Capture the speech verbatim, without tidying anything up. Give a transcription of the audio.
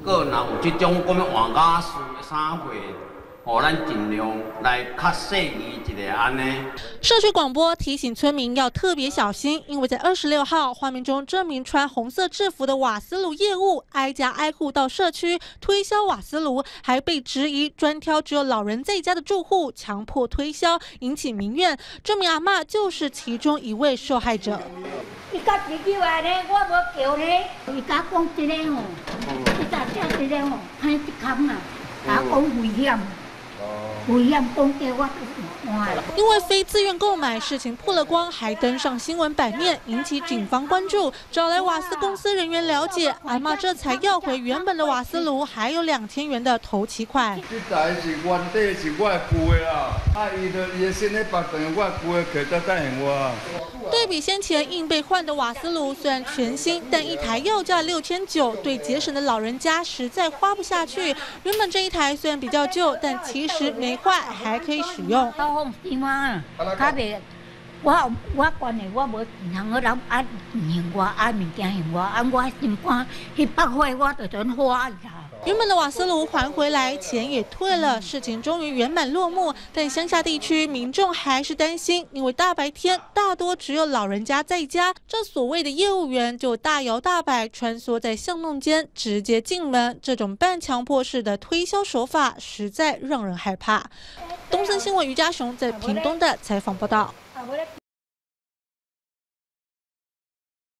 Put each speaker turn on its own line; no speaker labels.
果若有这种咁样换家私的衫货，哦，咱尽量来较细腻一个安尼。
社区广播提醒村民要特别小心，因为在二十六号画面中，这名穿红色制服的瓦斯炉业务挨家挨户到社区推销瓦斯炉，还被质疑专挑只有老人在家的住户，强迫推销，引起民怨。这名阿嬷就是其中一位受害者。
伊甲自己话咧，我无叫咧，伊甲讲一个吼，伊甲这一个吼，歹一空啊，甲讲危险。 危险讲叫我
因为非自愿购买，事情曝了光，还登上新闻版面，引起警方关注。找来瓦斯公司人员了解，阿嬷这才要回原本的瓦斯炉，还有两千元的头期款。
这台是原底是我旧的啦，啊，伊的伊的新的白等我旧的摕得等于我。
对比先前硬被换的瓦斯炉，虽然全新，但一台要价六千九，对节省的老人家实在花不下去。原本这一台虽然比较旧，但其实没坏，还可以使用。
放心嘛，较袂，我我关的我无人个人爱用我爱物件用我，啊我心肝迄百块我就全花呀。
原本的瓦斯炉还回来，钱也退了，事情终于圆满落幕。但乡下地区民众还是担心，因为大白天大多只有老人家在家，这所谓的业务员就大摇大摆穿梭在巷弄间，直接进门。这种半强迫式的推销手法，实在让人害怕。东森新闻于家雄在屏东的采访报道。